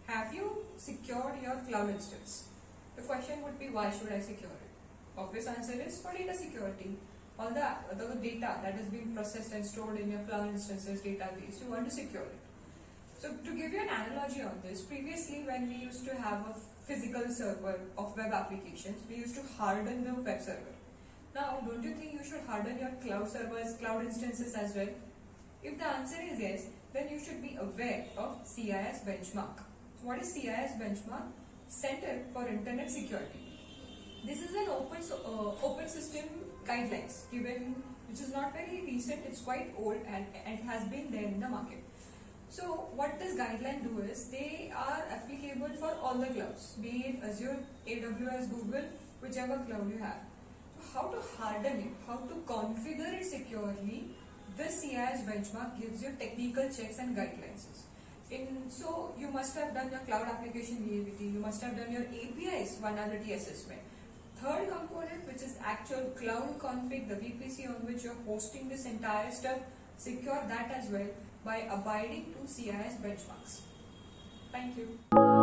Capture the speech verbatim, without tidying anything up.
have you secured your cloud instance? The question would be, why should I secure it? Obvious answer is for data security. All the, the data that is being processed and stored in your cloud instances database, you want to secure it. So to give you an analogy on this, previously when we used to have a physical server of web applications, we used to harden the web server. Now, don't you think you should harden your cloud servers, cloud instances as well? If the answer is yes, then you should be aware of C I S benchmark. So what is C I S benchmark? Center for Internet Security. This is an open so, uh, open system guidelines given, which is not very recent. It's quite old and, and has been there in the market. So what this guideline do is, they are applicable for all the clouds, be it Azure, A W S, Google, whichever cloud you have. So how to harden it, how to configure it securely, this C I S benchmark gives you technical checks and guidelines. In, so you must have done your cloud application V A B T, you must have done your A P Is vulnerability assessment. Third component, which is actual cloud config, the V P C on which you're hosting this entire stuff, secure that as well by abiding to C I S benchmarks. Thank you.